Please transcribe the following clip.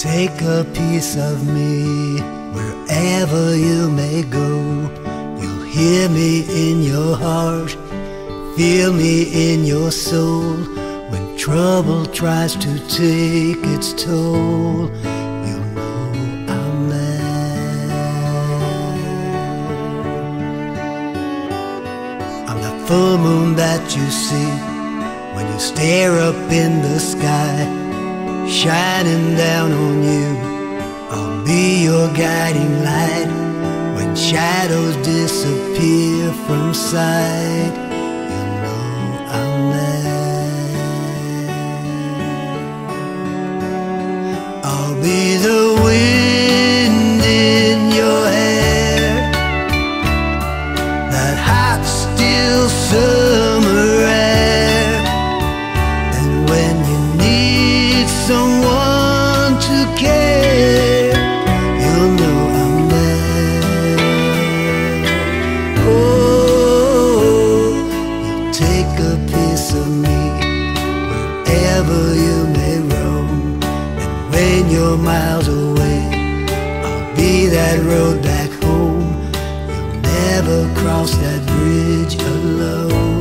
Take a piece of me wherever you may go. You'll hear me in your heart, feel me in your soul. When trouble tries to take its toll, you'll know I'm there. I'm the full moon that you see when you stare up in the sky, shining down on you. I'll be your guiding light when shadows disappear from sight. You know I'm there. I'll be the wind in your hair, that hot still summer air, and when you need someone to care, you'll know I'm there. Oh, you'll take a piece of me wherever you may roam, and when you're miles away, I'll be that road back home. You'll never cross that bridge alone.